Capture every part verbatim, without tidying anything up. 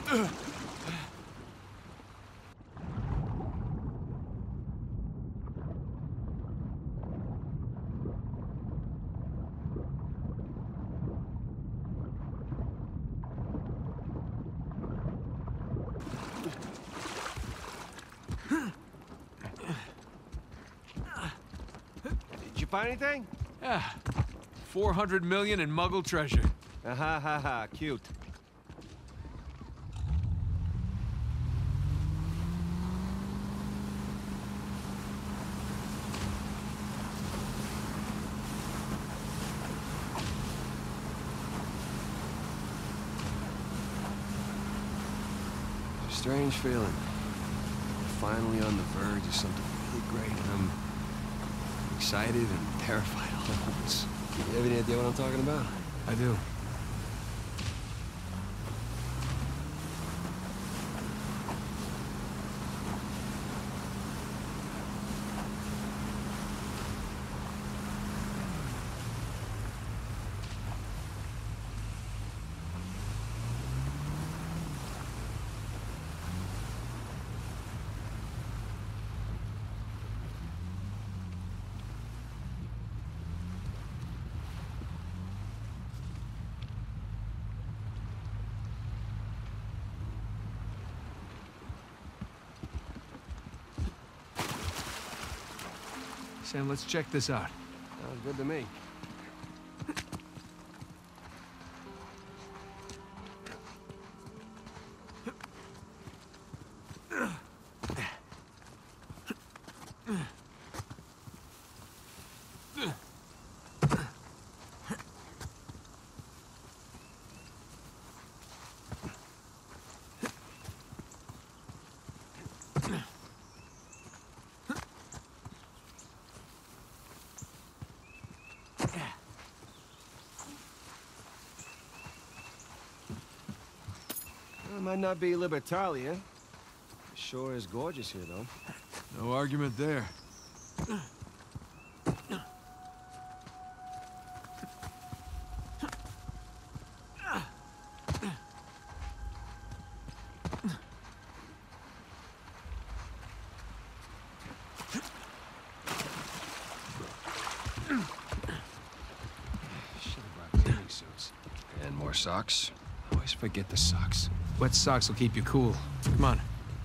Did you find anything? Yeah. four hundred million in Muggle treasure. Ah ha ha ha, cute. It's a strange feeling. We're finally on the verge of something really great, and I'm excited and terrified all at once. You have any idea what I'm talking about? I do. Sam, let's check this out. Sounds good to me. It might not be Libertalia. It sure is gorgeous here, though. No argument there. Should've brought cleaning suits. And more socks. Always forget the socks. Wet socks will keep you cool. Come on.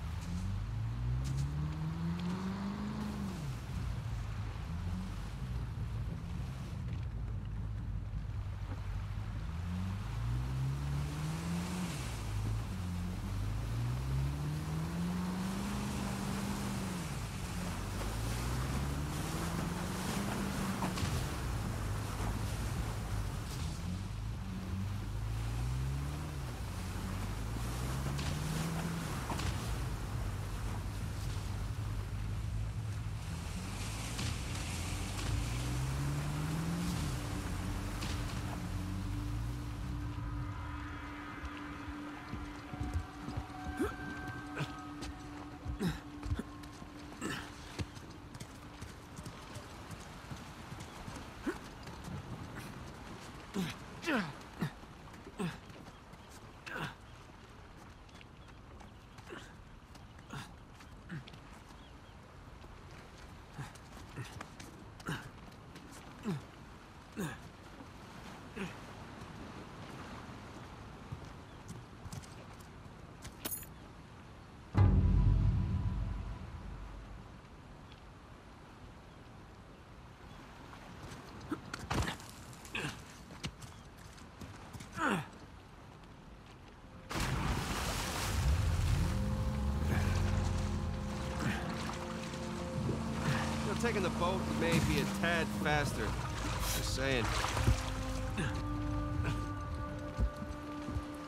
Taking the boat may be a tad faster. Just saying.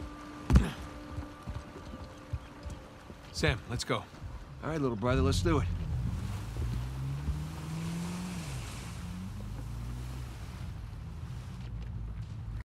Sam, let's go. All right, little brother, let's do it.